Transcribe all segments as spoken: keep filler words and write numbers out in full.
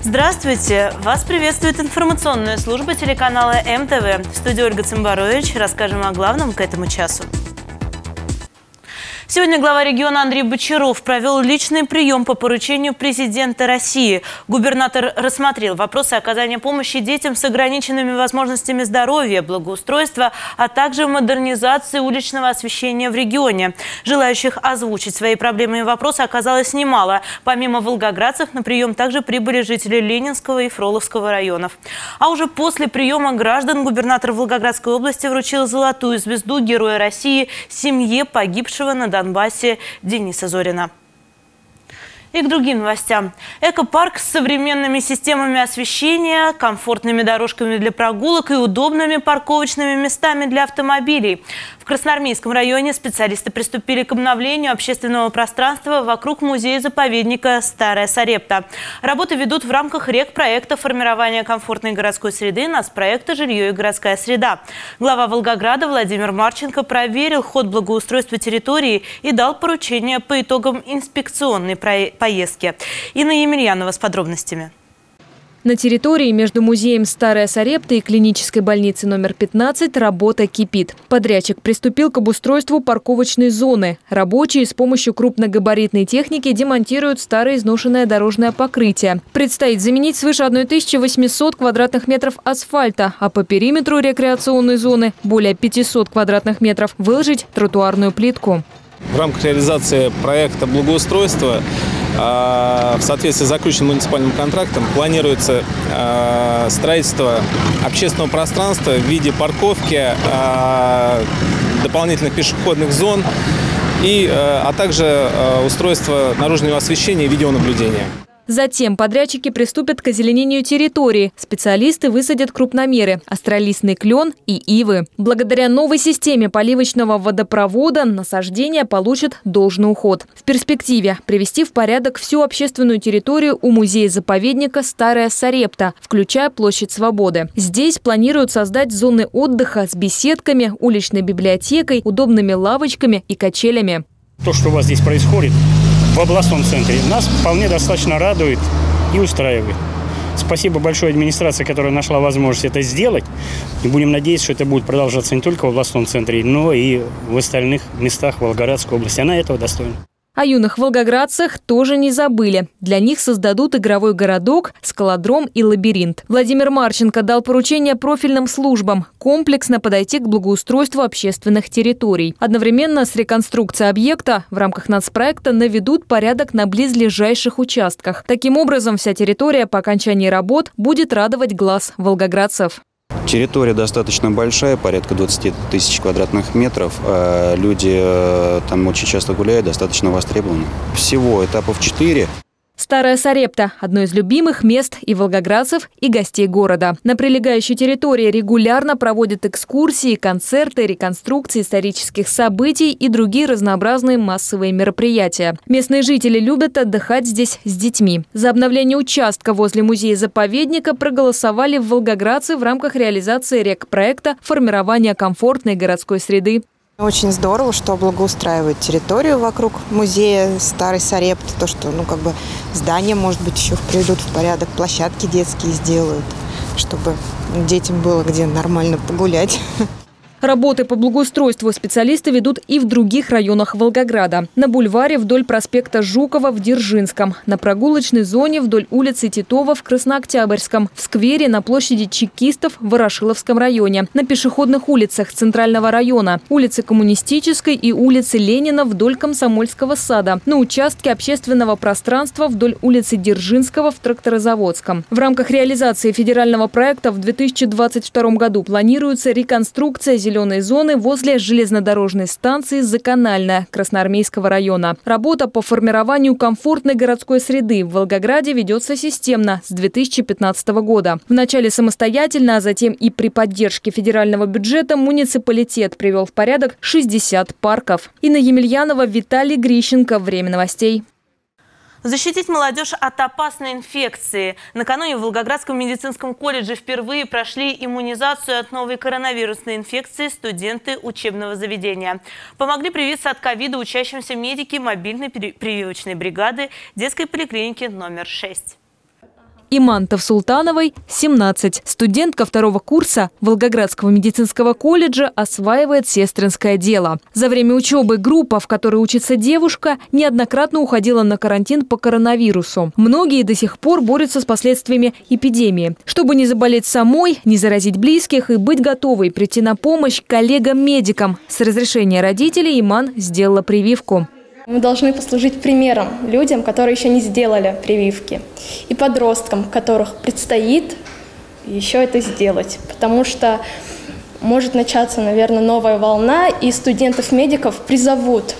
Здравствуйте! Вас приветствует информационная служба телеканала эм тэ вэ. В студии Ольга Цымбарович. Расскажем о главном к этому часу. Сегодня глава региона Андрей Бочаров провел личный прием по поручению президента России. Губернатор рассмотрел вопросы оказания помощи детям с ограниченными возможностями здоровья, благоустройства, а также модернизации уличного освещения в регионе. Желающих озвучить свои проблемы и вопросы оказалось немало. Помимо волгоградцев на прием также прибыли жители Ленинского и Фроловского районов. А уже после приема граждан губернатор Волгоградской области вручил золотую звезду Героя России семье погибшего на Донбассе Дениса Зорина. И к другим новостям. Экопарк с современными системами освещения, комфортными дорожками для прогулок и удобными парковочными местами для автомобилей. В Красноармейском районе специалисты приступили к обновлению общественного пространства вокруг музея-заповедника «Старая Сарепта». Работы ведут в рамках рекпроекта формирования комфортной городской среды, нацпроекта «Жилье и городская среда». Глава Волгограда Владимир Марченко проверил ход благоустройства территории и дал поручение по итогам инспекционной поездки. Инна Емельянова с подробностями. На территории между музеем «Старая Сарепта» и клинической больницей номер пятнадцать работа кипит. Подрядчик приступил к обустройству парковочной зоны. Рабочие с помощью крупногабаритной техники демонтируют старое изношенное дорожное покрытие. Предстоит заменить свыше тысячи восьмисот квадратных метров асфальта, а по периметру рекреационной зоны более пятисот квадратных метров выложить тротуарную плитку. В рамках реализации проекта благоустройства в соответствии с заключенным муниципальным контрактом планируется строительство общественного пространства в виде парковки, дополнительных пешеходных зон, и, а также устройство наружного освещения и видеонаблюдения. Затем подрядчики приступят к озеленению территории. Специалисты высадят крупномеры – астролистный клен и ивы. Благодаря новой системе поливочного водопровода насаждения получат должный уход. В перспективе привести в порядок всю общественную территорию у музея-заповедника «Старая Сарепта», включая площадь Свободы. Здесь планируют создать зоны отдыха с беседками, уличной библиотекой, удобными лавочками и качелями. То, что у вас здесь происходит в областном центре, нас вполне достаточно радует и устраивает. Спасибо большой администрации, которая нашла возможность это сделать. И будем надеяться, что это будет продолжаться не только в областном центре, но и в остальных местах Волгоградской области. Она этого достойна. О юных волгоградцах тоже не забыли. Для них создадут игровой городок, скалодром и лабиринт. Владимир Марченко дал поручение профильным службам комплексно подойти к благоустройству общественных территорий. Одновременно с реконструкцией объекта в рамках нацпроекта наведут порядок на близлежащих участках. Таким образом, вся территория по окончании работ будет радовать глаз волгоградцев. Территория достаточно большая, порядка двадцати тысяч квадратных метров. Люди там очень часто гуляют, достаточно востребованы. Всего этапов четыре. Старая Сарепта – одно из любимых мест и волгоградцев, и гостей города. На прилегающей территории регулярно проводят экскурсии, концерты, реконструкции исторических событий и другие разнообразные массовые мероприятия. Местные жители любят отдыхать здесь с детьми. За обновление участка возле музея-заповедника проголосовали волгоградцы в рамках реализации рекпроекта формирования комфортной городской среды. Очень здорово, что благоустраивают территорию вокруг музея Старой Сарепты. То, что ну, как бы здания, может быть, еще приведут в порядок, площадки детские сделают, чтобы детям было где нормально погулять. Работы по благоустройству специалисты ведут и в других районах Волгограда. На бульваре вдоль проспекта Жукова в Дзержинском, на прогулочной зоне вдоль улицы Титова в Краснооктябрьском, в сквере на площади Чекистов в Ворошиловском районе, на пешеходных улицах Центрального района, улице Коммунистической и улице Ленина вдоль Комсомольского сада, на участке общественного пространства вдоль улицы Дзержинского в Тракторозаводском. В рамках реализации федерального проекта в две тысячи двадцать втором году планируется реконструкция зеленой зоны возле железнодорожной станции Заканальная Красноармейского района. Работа по формированию комфортной городской среды в Волгограде ведется системно с две тысячи пятнадцатого года. Вначале самостоятельно, а затем и при поддержке федерального бюджета муниципалитет привел в порядок шестьдесят парков. Инна Емельянова, Виталий Грищенко. Время новостей. Защитить молодежь от опасной инфекции. Накануне в Волгоградском медицинском колледже впервые прошли иммунизацию от новой коронавирусной инфекции студенты учебного заведения. Помогли привиться от ковида учащимся медики мобильной прививочной бригады детской поликлиники номер шесть. Иман Тавсултановой – семнадцать. Студентка второго курса Волгоградского медицинского колледжа осваивает сестринское дело. За время учебы группа, в которой учится девушка, неоднократно уходила на карантин по коронавирусу. Многие до сих пор борются с последствиями эпидемии. Чтобы не заболеть самой, не заразить близких и быть готовой прийти на помощь коллегам-медикам, с разрешения родителей Иман сделала прививку. Мы должны послужить примером людям, которые еще не сделали прививки, и подросткам, которых предстоит еще это сделать, потому что может начаться, наверное, новая волна, и студентов-медиков призовут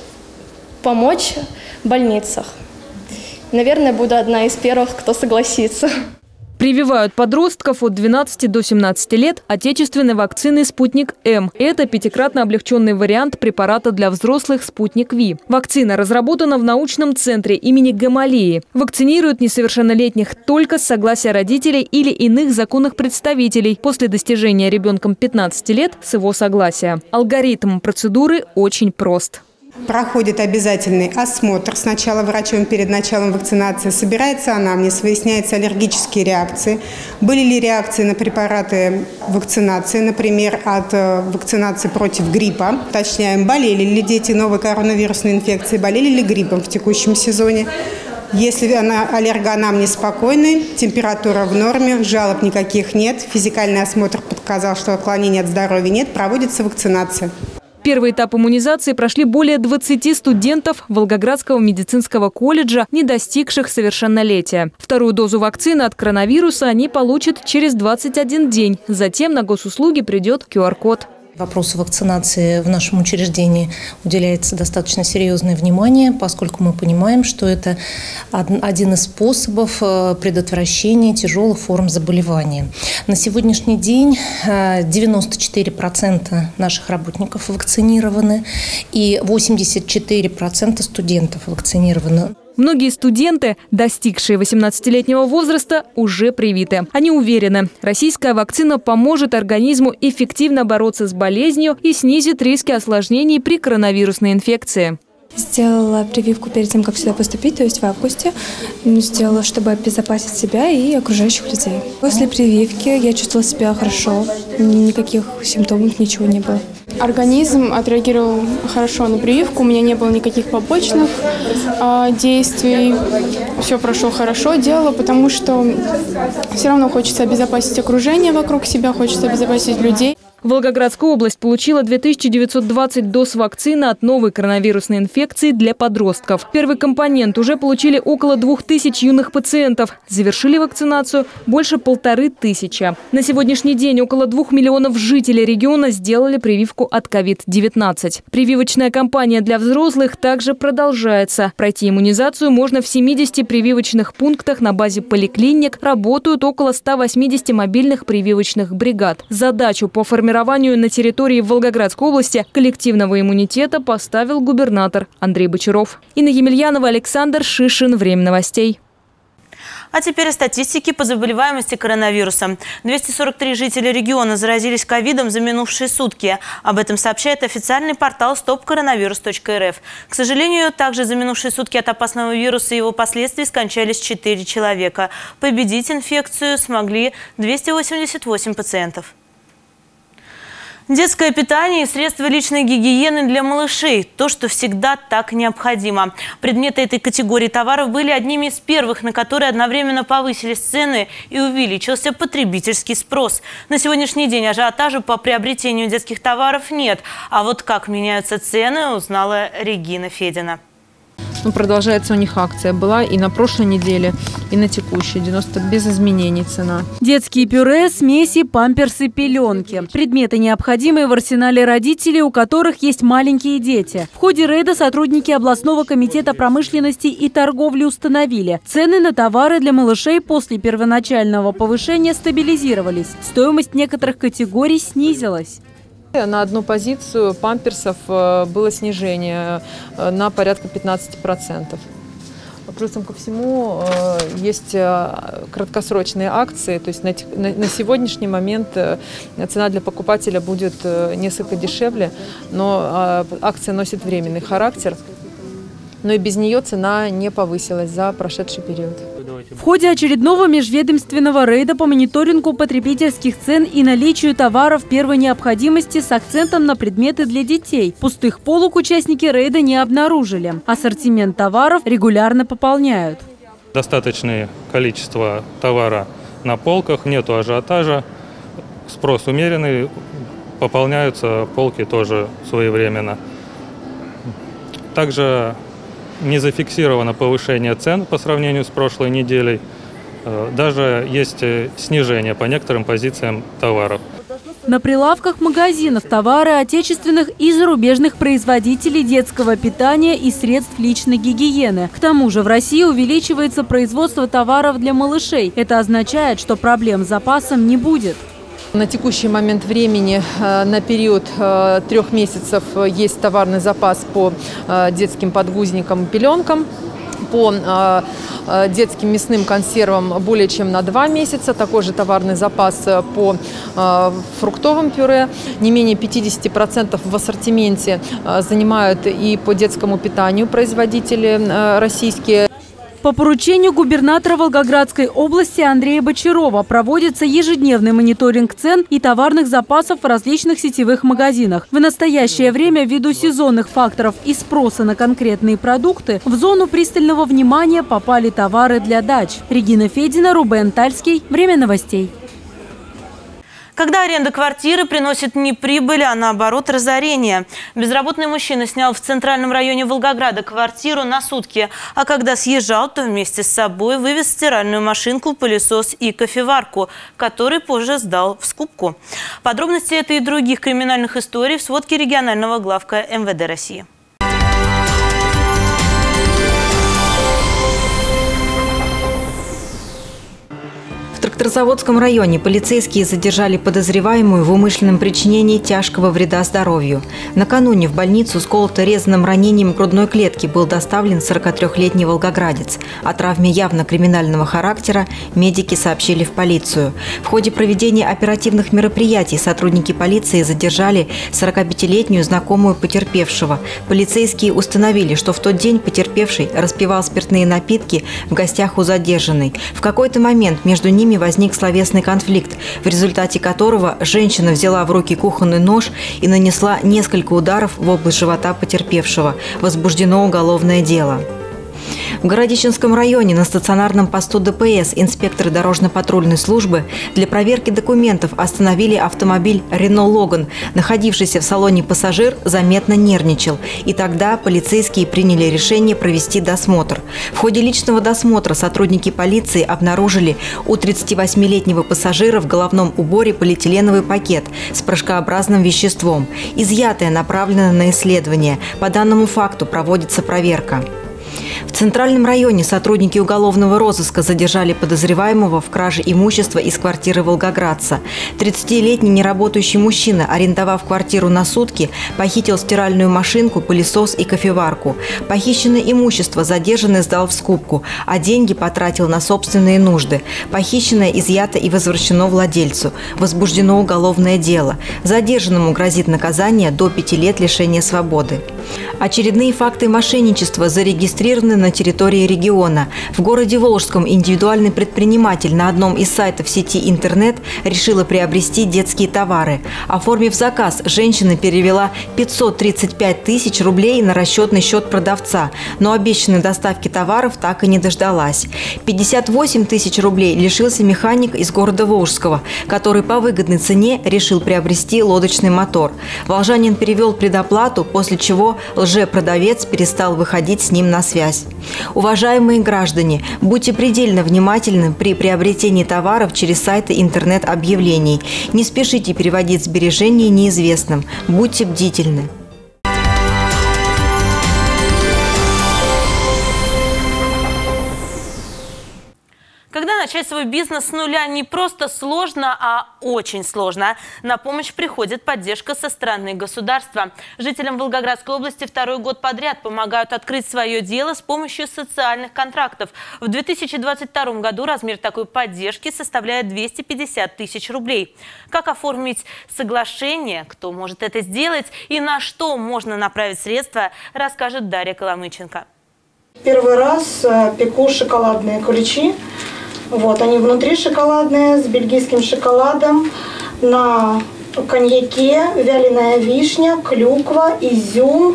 помочь в больницах. Наверное, буду одна из первых, кто согласится. Прививают подростков от двенадцати до семнадцати лет отечественной вакциной «Спутник-М». Это пятикратно облегченный вариант препарата для взрослых «Спутник-Ви». Вакцина разработана в научном центре имени Гамалеи. Вакцинируют несовершеннолетних только с согласия родителей или иных законных представителей после достижения ребенком пятнадцати лет с его согласия. Алгоритм процедуры очень прост. Проходит обязательный осмотр сначала врачом перед началом вакцинации. Собирается анамнез, выясняются аллергические реакции. Были ли реакции на препараты вакцинации, например, от вакцинации против гриппа. Уточняем, болели ли дети новой коронавирусной инфекцией, болели ли гриппом в текущем сезоне. Если аллергоанамнез спокойный, температура в норме, жалоб никаких нет, физикальный осмотр показал, что отклонений от здоровья нет, проводится вакцинация. Первый этап иммунизации прошли более двадцати студентов Волгоградского медицинского колледжа, не достигших совершеннолетия. Вторую дозу вакцины от коронавируса они получат через двадцать один день. Затем на госуслуги придет ку ар код. Вопросу вакцинации в нашем учреждении уделяется достаточно серьезное внимание, поскольку мы понимаем, что это один из способов предотвращения тяжелых форм заболевания. На сегодняшний день девяносто четыре процента наших работников вакцинированы и восемьдесят четыре процента студентов вакцинированы. Многие студенты, достигшие восемнадцатилетнего возраста, уже привиты. Они уверены, российская вакцина поможет организму эффективно бороться с болезнью и снизит риски осложнений при коронавирусной инфекции. Сделала прививку перед тем, как сюда поступить, то есть в августе. Сделала, чтобы обезопасить себя и окружающих людей. После прививки я чувствовала себя хорошо, никаких симптомов, ничего не было. Организм отреагировал хорошо на прививку, у меня не было никаких побочных э, действий. Все прошло хорошо, делала, потому что все равно хочется обезопасить окружение вокруг себя, хочется обезопасить людей. Волгоградская область получила две тысячи девятьсот двадцать доз вакцины от новой коронавирусной инфекции для подростков. Первый компонент уже получили около двух тысяч юных пациентов. Завершили вакцинацию больше полторы тысячи. На сегодняшний день около двух миллионов жителей региона сделали прививку от ковид девятнадцать. Прививочная кампания для взрослых также продолжается. Пройти иммунизацию можно в семидесяти прививочных пунктах на базе поликлиник. Работают около ста восьмидесяти мобильных прививочных бригад. Задачу по формированию Формированию на территории Волгоградской области коллективного иммунитета поставил губернатор Андрей Бочаров. Инна Емельянова, Александр Шишин. Время новостей. А теперь о статистике по заболеваемости коронавирусом. двести сорок три жителя региона заразились ковидом за минувшие сутки. Об этом сообщает официальный портал стоп коронавирус точка эр эф. К сожалению, также за минувшие сутки от опасного вируса и его последствий скончались четыре человека. Победить инфекцию смогли двести восемьдесят восемь пациентов. Детское питание и средства личной гигиены для малышей – то, что всегда так необходимо. Предметы этой категории товаров были одними из первых, на которые одновременно повысились цены и увеличился потребительский спрос. На сегодняшний день ажиотажа по приобретению детских товаров нет. А вот как меняются цены, узнала Регина Федина. Ну, продолжается у них акция. Была и на прошлой неделе, и на текущей. девяносто без изменений цена. Детские пюре, смеси, памперсы, пеленки. Предметы, необходимые в арсенале родителей, у которых есть маленькие дети. В ходе рейда сотрудники областного комитета промышленности и торговли установили: цены на товары для малышей после первоначального повышения стабилизировались. Стоимость некоторых категорий снизилась. На одну позицию памперсов было снижение на порядка пятнадцати процентов. Плюсом ко всему есть краткосрочные акции, то есть на, на сегодняшний момент цена для покупателя будет несколько дешевле, но акция носит временный характер, но и без нее цена не повысилась за прошедший период. В ходе очередного межведомственного рейда по мониторингу потребительских цен и наличию товаров первой необходимости с акцентом на предметы для детей пустых полок участники рейда не обнаружили. Ассортимент товаров регулярно пополняют. Достаточное количество товара на полках, нету ажиотажа, спрос умеренный, пополняются полки тоже своевременно. Также не зафиксировано повышение цен по сравнению с прошлой неделей. Даже есть снижение по некоторым позициям товаров. На прилавках магазинов товары отечественных и зарубежных производителей детского питания и средств личной гигиены. К тому же в России увеличивается производство товаров для малышей. Это означает, что проблем с запасом не будет. На текущий момент времени на период трех месяцев есть товарный запас по детским подгузникам и пеленкам. По детским мясным консервам более чем на два месяца. Такой же товарный запас по фруктовым пюре. Не менее пятидесяти процентов в ассортименте занимают и по детскому питанию производители российские. По поручению губернатора Волгоградской области Андрея Бочарова проводится ежедневный мониторинг цен и товарных запасов в различных сетевых магазинах. В настоящее время, ввиду сезонных факторов и спроса на конкретные продукты, в зону пристального внимания попали товары для дач. Регина Федина, Рубен Тальский. Время новостей. Когда аренда квартиры приносит не прибыль, а наоборот разорение. Безработный мужчина снял в центральном районе Волгограда квартиру на сутки, а когда съезжал, то вместе с собой вывез стиральную машинку, пылесос и кофеварку, который позже сдал в скупку. Подробности этой и других криминальных историй в сводке регионального главка эм вэ дэ России. В Тракторзаводском районе полицейские задержали подозреваемую в умышленном причинении тяжкого вреда здоровью. Накануне в больницу с колото-резанным ранением грудной клетки был доставлен сорокатрёхлетний волгоградец. О травме явно криминального характера медики сообщили в полицию. В ходе проведения оперативных мероприятий сотрудники полиции задержали сорокапятилетнюю знакомую потерпевшего. Полицейские установили, что в тот день потерпевший распивал спиртные напитки в гостях у задержанной. В какой-то момент между ними возник словесный конфликт, в результате которого женщина взяла в руки кухонный нож и нанесла несколько ударов в область живота потерпевшего. Возбуждено уголовное дело. В Городищенском районе на стационарном посту дэ пэ эс инспекторы дорожно-патрульной службы для проверки документов остановили автомобиль «Рено Логан». Находившийся в салоне пассажир заметно нервничал. И тогда полицейские приняли решение провести досмотр. В ходе личного досмотра сотрудники полиции обнаружили у тридцативосьмилетнего пассажира в головном уборе полиэтиленовый пакет с порошкообразным веществом. Изъятое направлено на исследование. По данному факту проводится проверка. В Центральном районе сотрудники уголовного розыска задержали подозреваемого в краже имущества из квартиры волгоградца. тридцатилетний неработающий мужчина, арендовав квартиру на сутки, похитил стиральную машинку, пылесос и кофеварку. Похищенное имущество задержанный сдал в скупку, а деньги потратил на собственные нужды. Похищенное изъято и возвращено владельцу. Возбуждено уголовное дело. Задержанному грозит наказание до пяти лет лишения свободы. Очередные факты мошенничества зарегистрированы на территории региона. В городе Волжском индивидуальный предприниматель на одном из сайтов сети интернет решила приобрести детские товары. Оформив заказ, женщина перевела пятьсот тридцать пять тысяч рублей на расчетный счет продавца, но обещанной доставки товаров так и не дождалась. пятьдесят восемь тысяч рублей лишился механик из города Волжского, который по выгодной цене решил приобрести лодочный мотор. Волжанин перевел предоплату, после чего лжепродавец перестал выходить с ним на связь. Уважаемые граждане, будьте предельно внимательны при приобретении товаров через сайты интернет-объявлений. Не спешите переводить сбережения неизвестным. Будьте бдительны. Когда начать свой бизнес с нуля не просто сложно, а очень сложно. На помощь приходит поддержка со стороны государства. Жителям Волгоградской области второй год подряд помогают открыть свое дело с помощью социальных контрактов. В две тысячи двадцать втором году размер такой поддержки составляет двести пятьдесят тысяч рублей. Как оформить соглашение, кто может это сделать и на что можно направить средства, расскажет Дарья Коломыченко. Первый раз пеку шоколадные куличи. Вот, они внутри шоколадные, с бельгийским шоколадом, на коньяке, вяленая вишня, клюква, изюм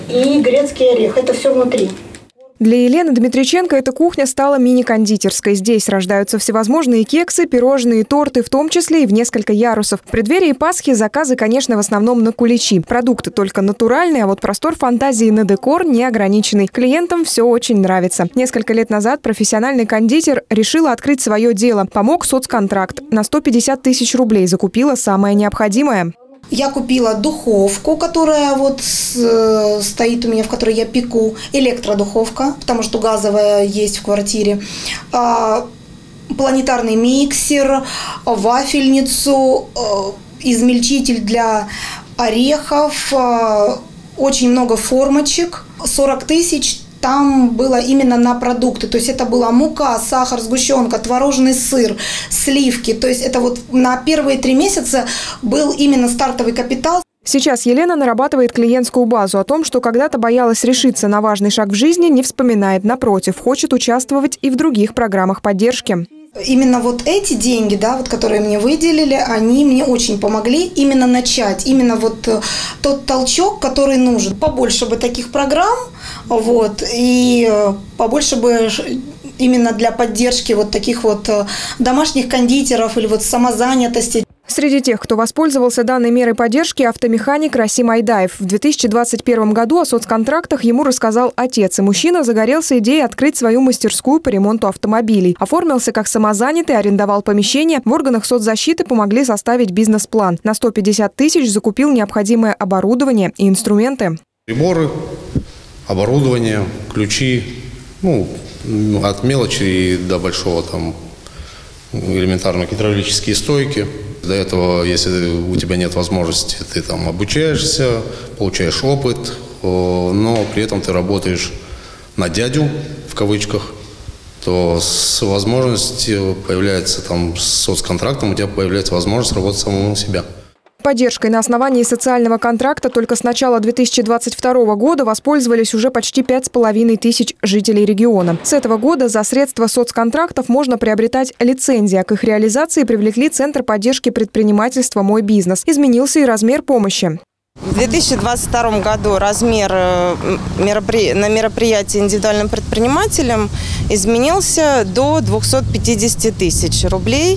и грецкий орех. Это все внутри. Для Елены Дмитриченко эта кухня стала мини-кондитерской. Здесь рождаются всевозможные кексы, пирожные, торты, в том числе и в несколько ярусов. В преддверии Пасхи заказы, конечно, в основном на куличи. Продукты только натуральные, а вот простор фантазии на декор не ограниченный. Клиентам все очень нравится. Несколько лет назад профессиональный кондитер решила открыть свое дело. Помог соцконтракт. На сто пятьдесят тысяч рублей закупила самое необходимое. Я купила духовку, которая вот э, стоит у меня, в которой я пеку, электродуховка, потому что газовая есть в квартире, э, планетарный миксер, вафельницу, э, измельчитель для орехов, э, очень много формочек, сорок тысяч. Там было именно на продукты, то есть это была мука, сахар, сгущенка, творожный сыр, сливки. То есть это вот на первые три месяца был именно стартовый капитал. Сейчас Елена нарабатывает клиентскую базу. О том, что когда-то боялась решиться на важный шаг в жизни, не вспоминает. Напротив, хочет участвовать и в других программах поддержки. Именно вот эти деньги, да, вот, которые мне выделили, они мне очень помогли именно начать. Именно вот тот толчок, который нужен. Побольше бы таких программ, вот, и побольше бы именно для поддержки вот таких вот домашних кондитеров или вот самозанятости. Среди тех, кто воспользовался данной мерой поддержки, автомеханик Расим Айдаев. В две тысячи двадцать первом году о соцконтрактах ему рассказал отец, и мужчина загорелся идеей открыть свою мастерскую по ремонту автомобилей. Оформился как самозанятый, арендовал помещение. В органах соцзащиты помогли составить бизнес-план. На сто пятьдесят тысяч закупил необходимое оборудование и инструменты. Приборы, оборудование, ключи, ну, от мелочи до большого, там, элементарно гидравлические стойки. До этого, если у тебя нет возможности, ты там обучаешься, получаешь опыт, но при этом ты работаешь на дядю, в кавычках, то с возможностью появляется там, с соцконтрактом у тебя появляется возможность работать самому на себя. Поддержкой на основании социального контракта только с начала две тысячи двадцать второго года воспользовались уже почти пять с половиной тысяч жителей региона. С этого года за средства соцконтрактов можно приобретать лицензии, а к их реализации привлекли Центр поддержки предпринимательства «Мой бизнес». Изменился и размер помощи. В две тысячи двадцать втором году размер меропри... на мероприятии индивидуальным предпринимателям изменился до двухсот пятидесяти тысяч рублей.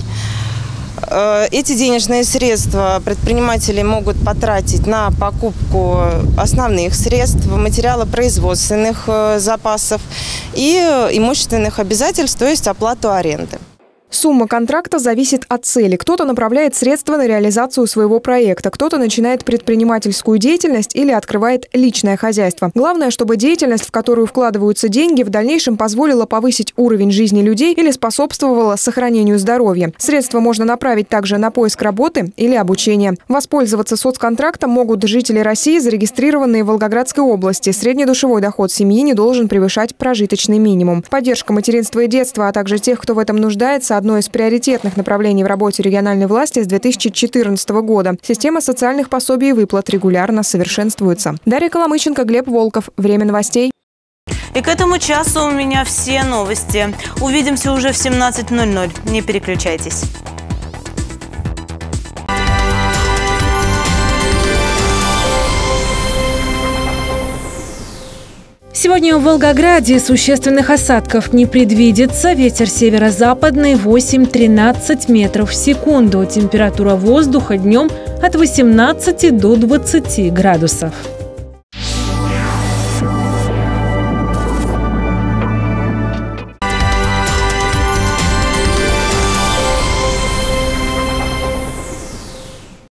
Эти денежные средства предприниматели могут потратить на покупку основных средств, материалопроизводственных запасов и имущественных обязательств, то есть оплату аренды. Сумма контракта зависит от цели. Кто-то направляет средства на реализацию своего проекта, кто-то начинает предпринимательскую деятельность или открывает личное хозяйство. Главное, чтобы деятельность, в которую вкладываются деньги, в дальнейшем позволила повысить уровень жизни людей или способствовала сохранению здоровья. Средства можно направить также на поиск работы или обучение. Воспользоваться соцконтрактом могут жители России, зарегистрированные в Волгоградской области. Среднедушевой доход семьи не должен превышать прожиточный минимум. Поддержка материнства и детства, а также тех, кто в этом нуждается, одно из приоритетных направлений в работе региональной власти с две тысячи четырнадцатого года. Система социальных пособий и выплат регулярно совершенствуется. Дарья Коломыченко, Глеб Волков. Время новостей. И к этому часу у меня все новости. Увидимся уже в семнадцать ноль ноль. Не переключайтесь. Сегодня в Волгограде существенных осадков не предвидится. Ветер северо-западный восемь-тринадцать метров в секунду. Температура воздуха днем от восемнадцати до двадцати градусов.